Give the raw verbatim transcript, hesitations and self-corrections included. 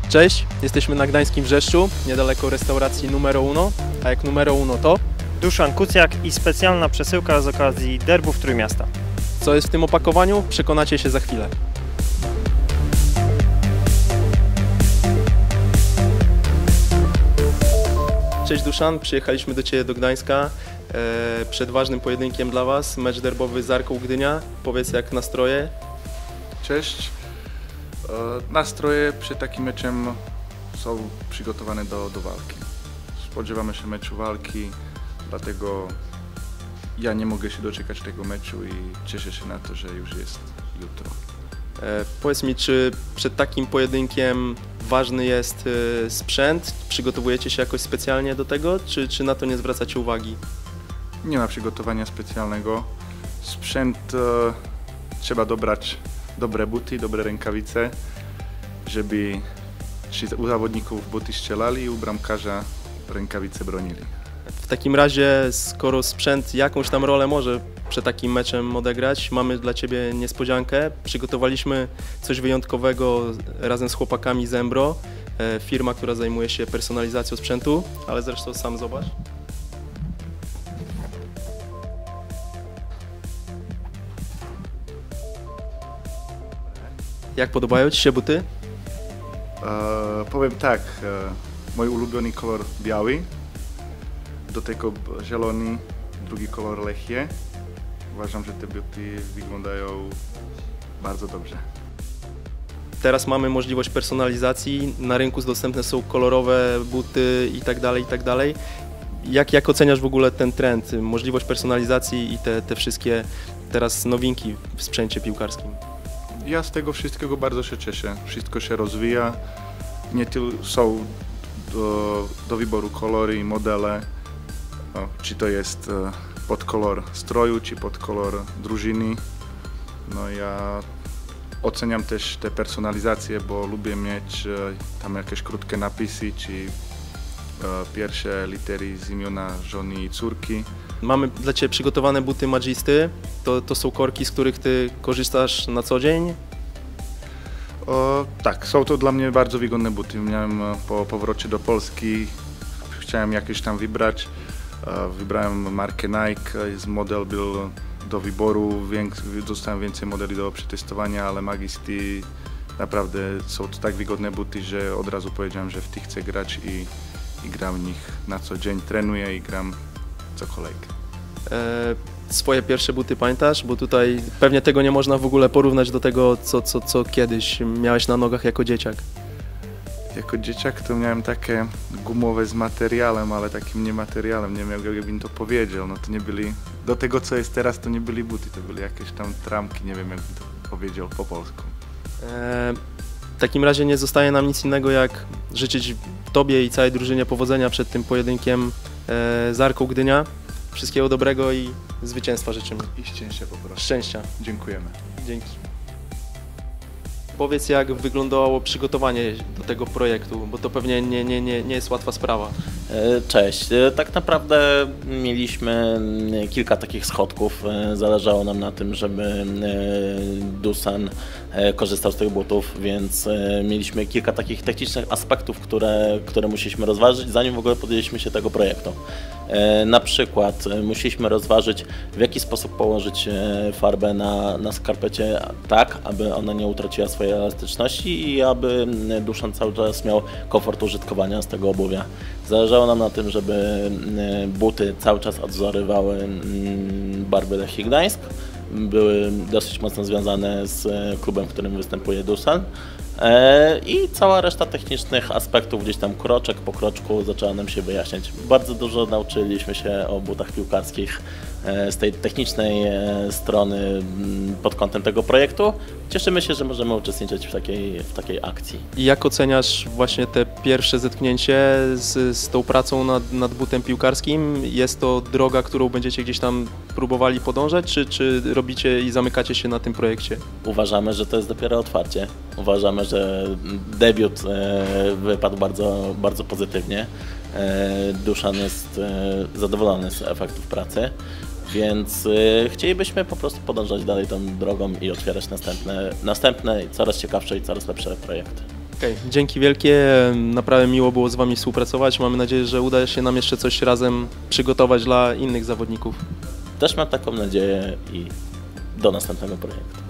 Cześć, jesteśmy na gdańskim Brzeszczu, niedaleko restauracji Numero Uno, a jak Numero Uno to? Duszan Kucjak i specjalna przesyłka z okazji derbów Trójmiasta. Co jest w tym opakowaniu? Przekonacie się za chwilę. Cześć Duszan, przyjechaliśmy do Ciebie do Gdańska e, przed ważnym pojedynkiem dla Was, mecz derbowy z Arką Gdynia. Powiedz, jak nastroje? Cześć. Nastroje przed takim meczem są przygotowane do, do walki. Spodziewamy się meczu walki, dlatego ja nie mogę się doczekać tego meczu i cieszę się na to, że już jest jutro. E, powiedz mi, czy przed takim pojedynkiem ważny jest e, sprzęt? Przygotowujecie się jakoś specjalnie do tego, czy, czy na to nie zwracacie uwagi? Nie ma przygotowania specjalnego. Sprzęt e, trzeba dobrać dobre buty, dobre rękawice, żeby u zawodników buty strzelali i u bramkarza rękawice bronili. W takim razie, skoro sprzęt jakąś tam rolę może przed takim meczem odegrać, mamy dla Ciebie niespodziankę. Przygotowaliśmy coś wyjątkowego razem z chłopakami z Embro, firma, która zajmuje się personalizacją sprzętu, ale zresztą sam zobacz. Jak podobają Ci się buty? E, powiem tak, e, mój ulubiony kolor biały, do tego zielony, drugi kolor Lechie. Uważam, że te buty wyglądają bardzo dobrze. Teraz mamy możliwość personalizacji, na rynku dostępne są kolorowe buty i tak dalej, i tak dalej. Jak, jak oceniasz w ogóle ten trend, możliwość personalizacji i te, te wszystkie teraz nowinki w sprzęcie piłkarskim? Ja z tego wszystkiego bardzo się cieszę. Wszystko się rozwija. Nie tylko są do, do wyboru kolory i modele, no, czy to jest pod kolor stroju, czy pod kolor drużyny. No, ja oceniam też te personalizacje, bo lubię mieć tam jakieś krótkie napisy, czy pierwsze litery z imiona żony i córki. Mamy dla Ciebie przygotowane buty Magisty. To, to są korki, z których Ty korzystasz na co dzień? O, tak, są to dla mnie bardzo wygodne buty. Miałem po powrocie do Polski, chciałem jakieś tam wybrać. Wybrałem markę Nike, model był do wyboru, dostałem więcej modeli do przetestowania, ale Magisty naprawdę są to tak wygodne buty, że od razu powiedziałem, że w tych chcę grać i, i gram w nich na co dzień, trenuję i gram co kolejkę. E, swoje pierwsze buty pamiętasz? Bo tutaj pewnie tego nie można w ogóle porównać do tego, co, co, co kiedyś miałeś na nogach jako dzieciak. Jako dzieciak to miałem takie gumowe z materiałem, ale takim niemateriałem, nie wiem jakbym to powiedział. No to nie byli, do tego co jest teraz to nie byli buty, to były jakieś tam tramki, nie wiem jakbym to powiedział po polsku. E, w takim razie nie zostaje nam nic innego jak życzyć Tobie i całej drużynie powodzenia przed tym pojedynkiem e, z Arką Gdynia. Wszystkiego dobrego i zwycięstwa życzymy. I szczęścia po prostu. Szczęścia. Dziękujemy. Dzięki. Powiedz, jak wyglądało przygotowanie do tego projektu, bo to pewnie nie, nie, nie, nie jest łatwa sprawa. Cześć. Tak naprawdę mieliśmy kilka takich schodków. Zależało nam na tym, żeby Dusan korzystał z tych butów, więc mieliśmy kilka takich technicznych aspektów, które, które musieliśmy rozważyć, zanim w ogóle podjęliśmy się tego projektu. Na przykład musieliśmy rozważyć, w jaki sposób położyć farbę na, na skarpecie tak, aby ona nie utraciła swojej elastyczności i aby Dusan cały czas miał komfort użytkowania z tego obuwia. Zależało nam na tym, żeby buty cały czas odwzorywały barwy Lechii Gdańsk. Były dosyć mocno związane z klubem, w którym występuje Dusan. I cała reszta technicznych aspektów gdzieś tam kroczek po kroczku zaczęła nam się wyjaśniać. Bardzo dużo nauczyliśmy się o butach piłkarskich z tej technicznej strony pod kątem tego projektu. Cieszymy się, że możemy uczestniczyć w takiej, w takiej akcji. I jak oceniasz właśnie te pierwsze zetknięcie z, z tą pracą nad, nad butem piłkarskim? Jest to droga, którą będziecie gdzieś tam próbowali podążać, czy, czy robicie i zamykacie się na tym projekcie? Uważamy, że to jest dopiero otwarcie. Uważamy, że debiut wypadł bardzo, bardzo pozytywnie. Duszan jest zadowolony z efektów pracy. Więc y, chcielibyśmy po prostu podążać dalej tą drogą i otwierać następne, następne coraz ciekawsze i coraz lepsze projekty. Okej, dzięki wielkie, naprawdę miło było z Wami współpracować. Mamy nadzieję, że uda się nam jeszcze coś razem przygotować dla innych zawodników. Też mam taką nadzieję i do następnego projektu.